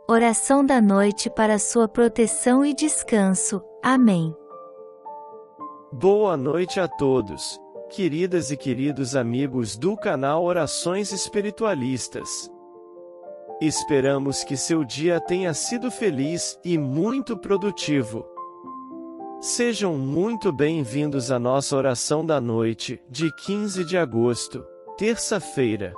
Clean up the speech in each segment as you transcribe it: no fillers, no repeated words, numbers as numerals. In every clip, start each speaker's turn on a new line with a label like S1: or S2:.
S1: Oração da noite para sua proteção e descanso. Amém.
S2: Boa noite a todos, queridas e queridos amigos do canal Orações Espiritualistas. Esperamos que seu dia tenha sido feliz e muito produtivo. Sejam muito bem-vindos à nossa oração da noite, de 15 de agosto, terça-feira.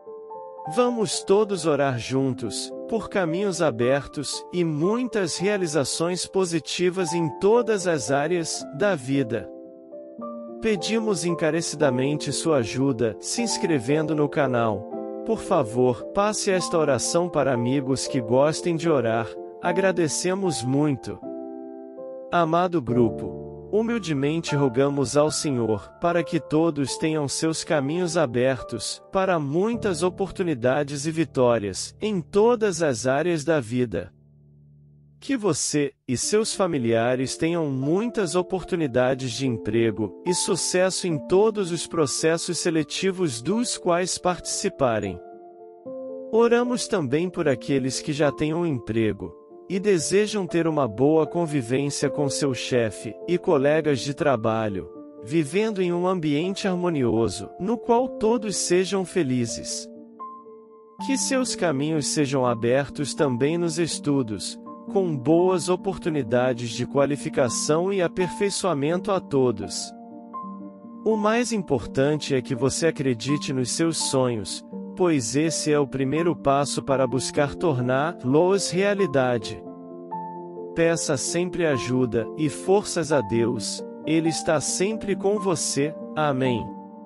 S2: Vamos todos orar juntos, por caminhos abertos e muitas realizações positivas em todas as áreas da vida. Pedimos encarecidamente sua ajuda, se inscrevendo no canal. Por favor, passe esta oração para amigos que gostem de orar, agradecemos muito. Amado grupo, humildemente rogamos ao Senhor, para que todos tenham seus caminhos abertos, para muitas oportunidades e vitórias, em todas as áreas da vida. Que você e seus familiares tenham muitas oportunidades de emprego, e sucesso em todos os processos seletivos dos quais participarem. Oramos também por aqueles que já têm um emprego, e desejam ter uma boa convivência com seu chefe e colegas de trabalho, vivendo em um ambiente harmonioso, no qual todos sejam felizes. Que seus caminhos sejam abertos também nos estudos, com boas oportunidades de qualificação e aperfeiçoamento a todos. O mais importante é que você acredite nos seus sonhos, pois esse é o primeiro passo para buscar torná-los realidade. Peça sempre ajuda e forças a Deus, Ele está sempre com você. Amém.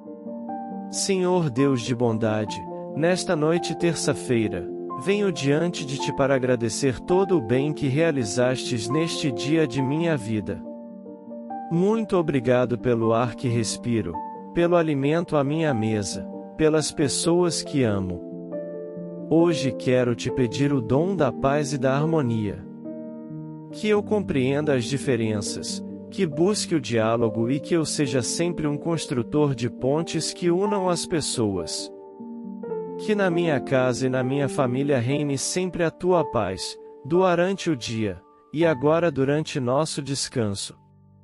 S2: Senhor Deus de bondade, nesta noite terça-feira, venho diante de Ti para agradecer todo o bem que realizastes neste dia de minha vida. Muito obrigado pelo ar que respiro, pelo alimento à minha mesa, pelas pessoas que amo. Hoje quero Te pedir o dom da paz e da harmonia. Que eu compreenda as diferenças, que busque o diálogo e que eu seja sempre um construtor de pontes que unam as pessoas. Que na minha casa e na minha família reine sempre a Tua paz, durante o dia, e agora durante nosso descanso.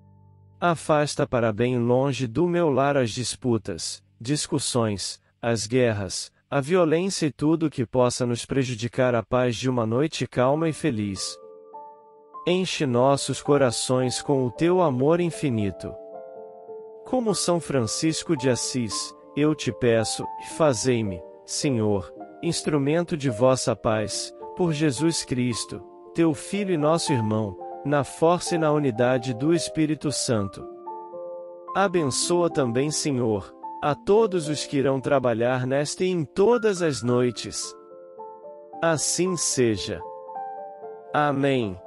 S2: Afasta para bem longe do meu lar as disputas, discussões, as guerras, a violência e tudo que possa nos prejudicar a paz de uma noite calma e feliz. Enche nossos corações com o Teu amor infinito. Como São Francisco de Assis, eu Te peço, fazei-me, Senhor, instrumento de vossa paz, por Jesus Cristo, Teu Filho e nosso irmão, na força e na unidade do Espírito Santo. Abençoa também, Senhor, a todos os que irão trabalhar nesta e em todas as noites. Assim seja. Amém.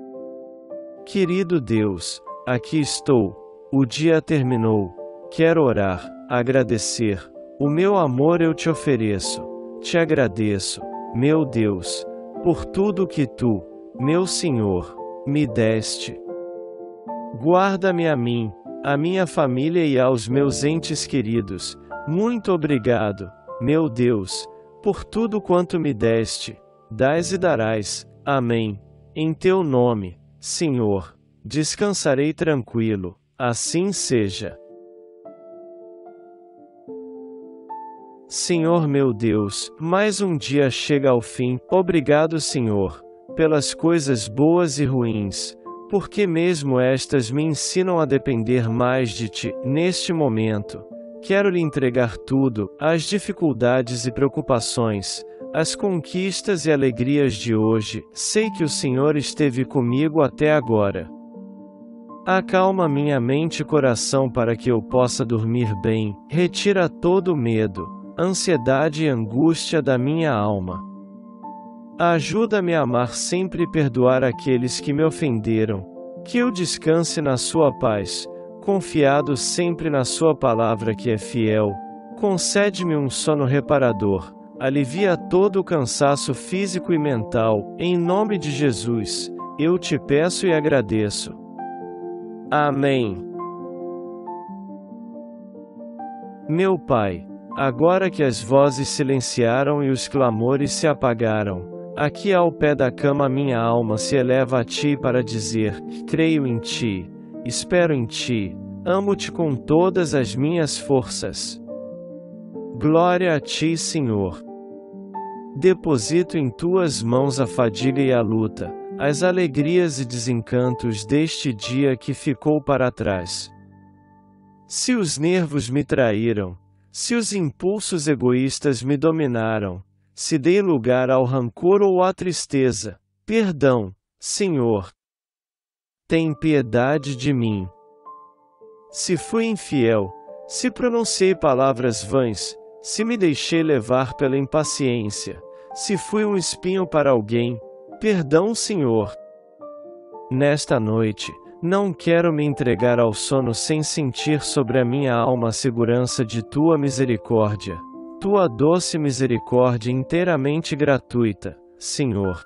S2: Querido Deus, aqui estou, o dia terminou, quero orar, agradecer, o meu amor eu Te ofereço, Te agradeço, meu Deus, por tudo que Tu, meu Senhor, me deste. Guarda-me a mim, a minha família e aos meus entes queridos. Muito obrigado, meu Deus, por tudo quanto me deste, dás e darás. Amém. Em Teu nome, Senhor, descansarei tranquilo, assim seja. Senhor meu Deus, mais um dia chega ao fim. Obrigado, Senhor, pelas coisas boas e ruins, porque mesmo estas me ensinam a depender mais de Ti. Neste momento, quero lhe entregar tudo, as dificuldades e preocupações, as conquistas e alegrias de hoje. Sei que o Senhor esteve comigo até agora. Acalma minha mente e coração para que eu possa dormir bem. Retira todo o medo, ansiedade e angústia da minha alma. Ajuda-me a amar sempre e perdoar aqueles que me ofenderam. Que eu descanse na Sua paz, confiado sempre na Sua palavra que é fiel. Concede-me um sono reparador. Alivia todo o cansaço físico e mental. Em nome de Jesus, eu Te peço e agradeço. Amém. Meu Pai, agora que as vozes silenciaram e os clamores se apagaram, Aqui ao pé da cama minha alma se eleva a ti para dizer: creio em ti, espero em ti, amo-te com todas as minhas forças. Glória a ti, Senhor. Deposito em tuas mãos a fadiga e a luta, as alegrias e desencantos deste dia que ficou para trás. Se os nervos me traíram, se os impulsos egoístas me dominaram, se dei lugar ao rancor ou à tristeza, perdão, Senhor. Tem piedade de mim. Se fui infiel, se pronunciei palavras vãs, se me deixei levar pela impaciência, se fui um espinho para alguém, perdão, Senhor. Nesta noite, não quero me entregar ao sono sem sentir sobre a minha alma a segurança de tua misericórdia, tua doce misericórdia inteiramente gratuita, Senhor.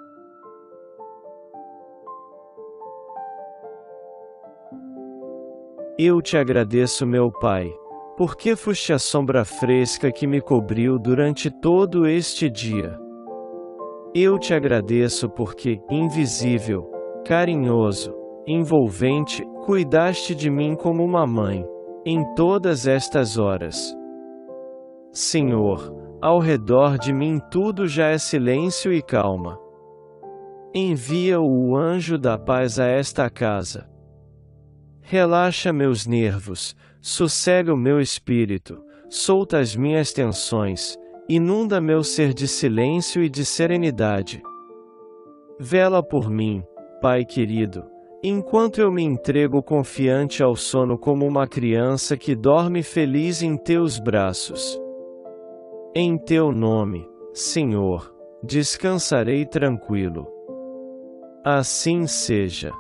S2: Eu te agradeço, meu Pai, porque foste a sombra fresca que me cobriu durante todo este dia. Eu te agradeço porque, invisível, carinhoso, envolvente, cuidaste de mim como uma mãe, em todas estas horas. Senhor, ao redor de mim tudo já é silêncio e calma. Envia o anjo da paz a esta casa. Relaxa meus nervos, sossega o meu espírito, solta as minhas tensões, inunda meu ser de silêncio e de serenidade. Vela por mim, Pai querido, enquanto eu me entrego confiante ao sono como uma criança que dorme feliz em teus braços. Em teu nome, Senhor, descansarei tranquilo. Assim seja.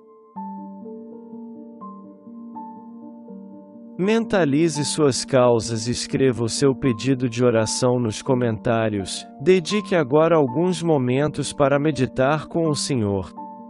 S2: Mentalize suas causas e escreva o seu pedido de oração nos comentários. Dedique agora alguns momentos para meditar com o Senhor.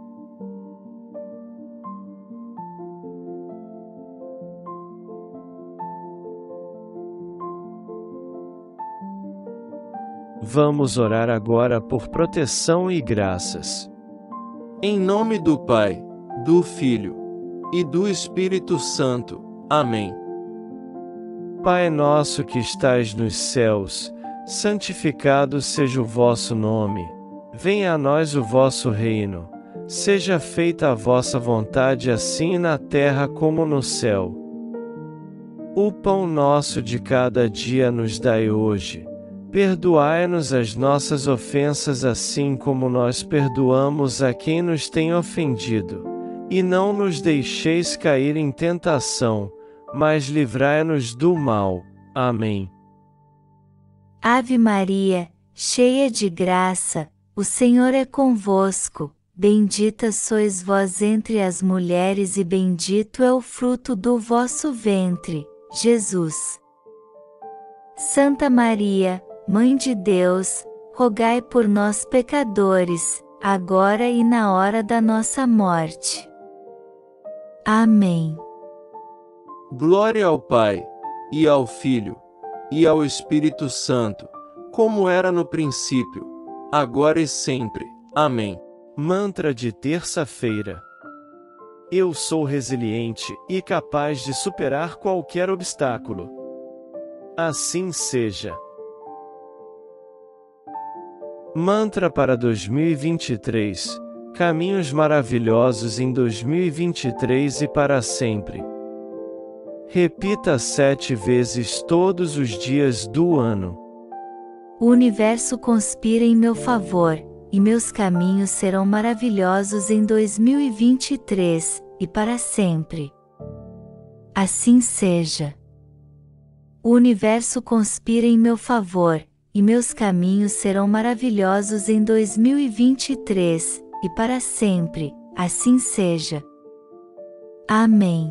S2: Vamos orar agora por proteção e graças. Em nome do Pai, do Filho e do Espírito Santo. Amém. Pai nosso que estais nos céus, santificado seja o vosso nome. Venha a nós o vosso reino. Seja feita a vossa vontade assim na terra como no céu. O pão nosso de cada dia nos dai hoje. Perdoai-nos as nossas ofensas assim como nós perdoamos a quem nos tem ofendido. E não nos deixeis cair em tentação, mas livrai-nos do mal. Amém.
S1: Ave Maria, cheia de graça, o Senhor é convosco. Bendita sois vós entre as mulheres e bendito é o fruto do vosso ventre, Jesus. Santa Maria, Mãe de Deus, rogai por nós pecadores, agora e na hora da nossa morte. Amém.
S2: Glória ao Pai, e ao Filho, e ao Espírito Santo, como era no princípio, agora e sempre. Amém. Mantra de terça-feira. Eu sou resiliente e capaz de superar qualquer obstáculo. Assim seja. Mantra para 2023. Caminhos maravilhosos em 2023 e para sempre. Repita 7 vezes todos os dias do ano.
S1: O universo conspira em meu favor, e meus caminhos serão maravilhosos em 2023, e para sempre. Assim seja. O universo conspira em meu favor, e meus caminhos serão maravilhosos em 2023, e para sempre. Assim seja. Amém.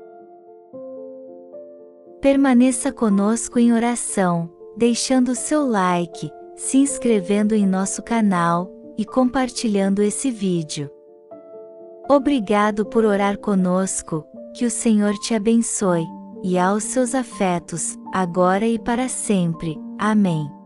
S1: Permaneça conosco em oração, deixando seu like, se inscrevendo em nosso canal, e compartilhando esse vídeo. Obrigado por orar conosco, que o Senhor te abençoe, e aos seus afetos, agora e para sempre. Amém.